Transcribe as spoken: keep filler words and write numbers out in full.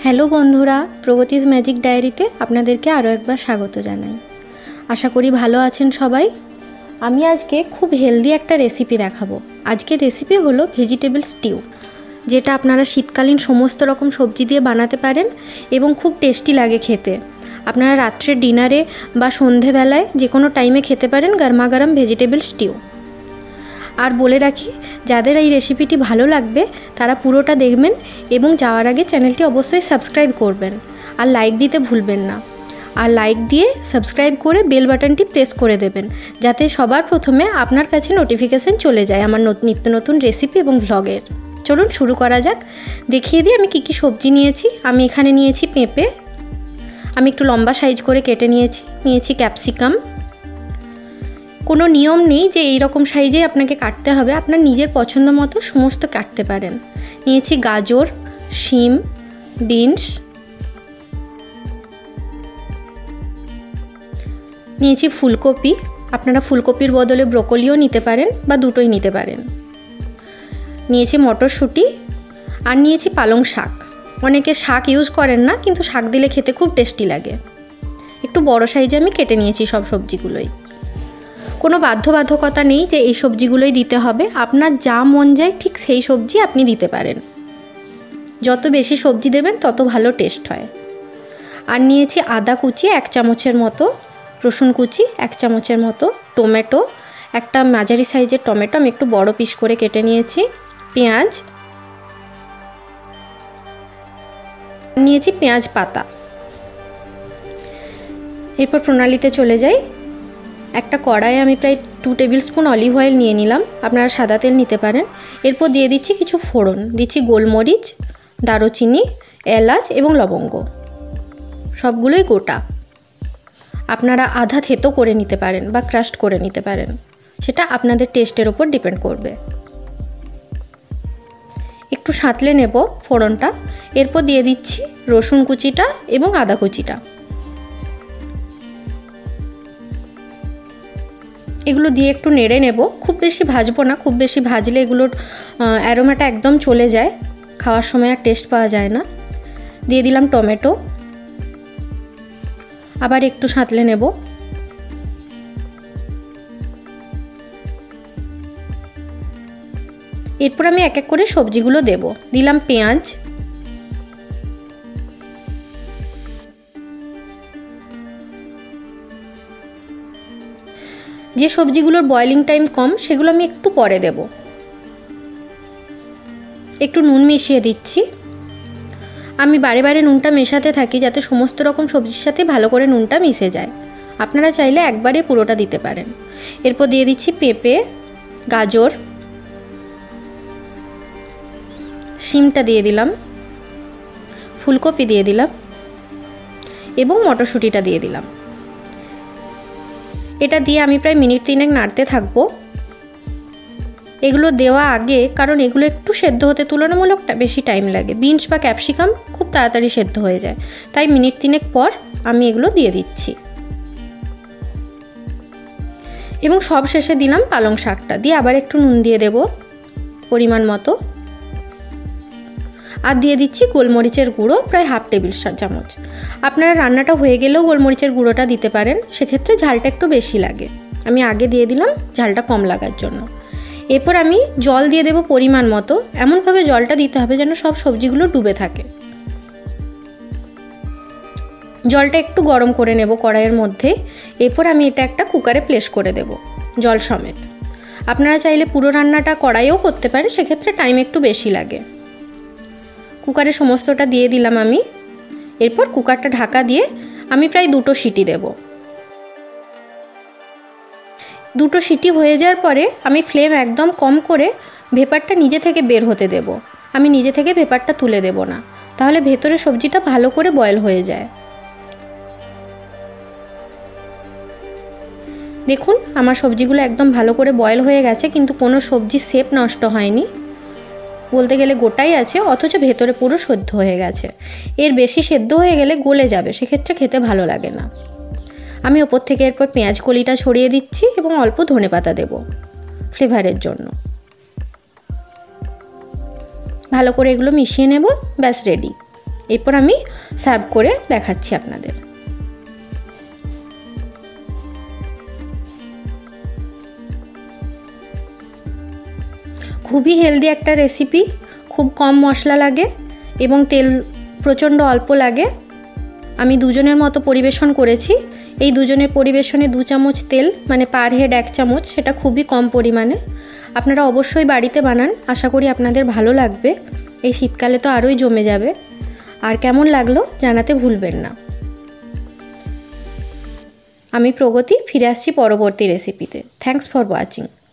Hello বন্ধুরা, প্রগতিজ magic ডায়েরিতে আপনাদেরকে আরও একবার স্বাগত জানাই। আশা করি ভালো আছেন সবাই। আমি আজকে খুব হেলদি একটা রেসিপি দেখাবো। আজকের রেসিপি হলো ভেজিটেবল স্টিউ, যেটা আপনারা শীতকালীন সমস্ত রকম সবজি দিয়ে বানাতে পারেন এবং খুব টেস্টি লাগে খেতে। আপনারা রাত্রের ডিনারে বা সন্ধেবেলায় যে কোনো টাইমে খেতে পারেন গরমা গরম ভেজিটেবল স্টিউ। আর বলে রাখি, যাদের এই রেসিপিটি ভালো লাগবে তারা পুরোটা দেখবেন এবং যাওয়ার আগে চ্যানেলটি অবশ্যই সাবস্ক্রাইব করবেন আর লাইক দিতে ভুলবেন না। আর লাইক দিয়ে সাবস্ক্রাইব করে বেল বাটনটি প্রেস করে দেবেন, যাতে সবার প্রথমে আপনার কাছে নোটিফিকেশান চলে যায় আমার নিত্য নতুন রেসিপি এবং ভ্লগের। চলুন শুরু করা যাক। দেখিয়ে দিই আমি কী কী সবজি নিয়েছি। আমি এখানে নিয়েছি পেঁপে, আমি একটু লম্বা সাইজ করে কেটে নিয়েছি। নিয়েছি ক্যাপসিকাম। কোনো নিয়ম নেই যে এই রকম সাইজে আপনাকে কাটতে হবে, আপনার নিজের পছন্দ মতো সমস্ত কাটতে পারেন। নিয়েছি গাজর, শিম, বিনস, নিয়েছি ফুলকপি। আপনারা ফুলকপির বদলে ব্রোকলিও নিতে পারেন বা দুটোই নিতে পারেন। নিয়েছি মটরশুঁটি আর নিয়েছি পালং শাক। অনেকে শাক ইউজ করেন না, কিন্তু শাক দিলে খেতে খুব টেস্টি লাগে। একটু বড় সাইজে আমি কেটে নিয়েছি সব সবজিগুলোই। কোনো বাধ্যবাধকতা নেই যে এই সবজিগুলোই দিতে হবে, আপনার যা মন যায় ঠিক সেই সবজি আপনি দিতে পারেন। যত বেশি সবজি দেবেন তত ভালো টেস্ট হয়। আর নিয়েছি আদা কুচি এক চামচের মতো, রসুন কুচি এক চামচের মতো, টমেটো একটা মাঝারি সাইজের টমেটো আমি একটু বড় পিস করে কেটে নিয়েছি, পেঁয়াজ নিয়েছি, পেঁয়াজ পাতা। এরপর প্রণালীতে চলে যাই। একটা কড়াইয়ে আমি প্রায় two tablespoon olive oil নিয়ে নিলাম, আপনারা সাদা তেল নিতে পারেন। এরপর দিয়ে দিচ্ছি কিছু ফোড়ন, দিচ্ছি গোলমরিচ, দারুচিনি, এলাচ এবং লবঙ্গ, সবগুলোই গোটা। আপনারা আধা থেতো করে নিতে পারেন বা ক্রাশড করে নিতে পারেন, সেটা আপনাদের টেস্টের ওপর ডিপেন্ড করবে। একটু সাঁতলে নেব ফোড়নটা। এরপর দিয়ে দিচ্ছি রসুন কুচিটা এবং আদা কুচিটা। এগুলো দিয়ে একটু নেড়ে নেব, খুব বেশি ভাজবো না, খুব বেশি ভাজলে এগুলোর অ্যারোমাটা একদম চলে যায়, খাওয়ার সময় আর টেস্ট পাওয়া যায় না। দিয়ে দিলাম টমেটো, আবার একটু সাঁতলে নেব। এরপর আমি এক এক করে সবজিগুলো দেব। দিলাম পেঁয়াজ, যে সবজিগুলোর বয়েলিং টাইম কম সেগুলো আমি একটু পরে দেব। একটু নুন মিশিয়ে দিচ্ছি। আমি বারে বারে নুনটা মেশাতে থাকি যাতে সমস্ত রকম সবজির সাথে ভালো করে নুনটা মিশে যায়। আপনারা চাইলে একবারে পুরোটা দিতে পারেন। এরপর দিয়ে দিচ্ছি পেঁপে, গাজর, শিমটা দিয়ে দিলাম, ফুলকপি দিয়ে দিলাম এবং মটরশুঁটিটা দিয়ে দিলাম। এটা দিয়ে আমি প্রায় মিনিট তিনেক নাড়তে থাকবো। এগুলো দেওয়া আগে, কারণ এগুলো একটু সেদ্ধ হতে তুলনামূলক বেশি টাইম লাগে। বিনস বা ক্যাপসিকাম খুব তাড়াতাড়ি সেদ্ধ হয়ে যায়, তাই মিনিট তিনেক পর আমি এগুলো দিয়ে দিচ্ছি। এবং সব শেষে দিলাম পালং শাকটা, দিয়ে আবার একটু নুন দিয়ে দেব পরিমাণ মতো। আর দিয়ে দিচ্ছি গোলমরিচের গুঁড়ো প্রায় হাফ টেবিল চামচ। আপনারা রান্নাটা হয়ে গেলেও গোলমরিচের গুঁড়োটা দিতে পারেন, সেক্ষেত্রে ঝালটা একটু বেশি লাগে। আমি আগে দিয়ে দিলাম ঝালটা কম লাগার জন্য। এরপর আমি জল দিয়ে দেব পরিমাণ মতো, এমনভাবে জলটা দিতে হবে যেন সব সবজিগুলো ডুবে থাকে। জলটা একটু গরম করে নেব কড়াইয়ের মধ্যে। এরপর আমি এটা একটা কুকারে প্লেস করে দেব জল সমেত। আপনারা চাইলে পুরো রান্নাটা কড়াইয়েও করতে পারেন, সেক্ষেত্রে টাইম একটু বেশি লাগে। কুকারে সমস্তটা দিয়ে দিলাম আমি। এরপর কুকারটা ঢাকা দিয়ে আমি প্রায় দুটো সিটি দেব। দুটো সিটি হয়ে যাওয়ার পরে আমি ফ্লেম একদম কম করে ভেপারটা নিজে থেকে বের হতে দেব। আমি নিজে থেকে ভেপারটা তুলে দেব না, তাহলে ভেতরে সবজিটা ভালো করে বয়েল হয়ে যায়। দেখুন আমার সবজিগুলো একদম ভালো করে বয়েল হয়ে গেছে, কিন্তু কোনো সবজি শেপ নষ্ট হয়নি, বলতে গেলে গোটাই আছে, অথচ ভেতরে পুরো সেদ্ধ হয়ে গেছে। এর বেশি সেদ্ধ হয়ে গেলে গলে যাবে, সেক্ষেত্রে খেতে ভালো লাগে না। আমি ওপর থেকে এরপর পেঁয়াজ কলিটা ছড়িয়ে দিচ্ছি এবং অল্প ধনেপাতা দেব ফ্লেভারের জন্য। ভালো করে এগুলো মিশিয়ে নেব, ব্যাস রেডি। এরপর আমি সার্ভ করে দেখাচ্ছি আপনাদের। খুবই হেলদি একটা রেসিপি, খুব কম মশলা লাগে এবং তেল প্রচণ্ড অল্প লাগে। আমি দুজনের মতো পরিবেশন করেছি। এই দুজনের পরিবেশনে দু চামচ তেল মানে পার হেড এক চামচ, সেটা খুবই কম পরিমাণে। আপনারা অবশ্যই বাড়িতে বানান, আশা করি আপনাদের ভালো লাগবে। এই শীতকালে তো আরোই জমে যাবে। আর কেমন লাগলো জানাতে ভুলবেন না। আমি প্রগতি, ফিরে আসছি পরবর্তী রেসিপিতে। Thanks for watching.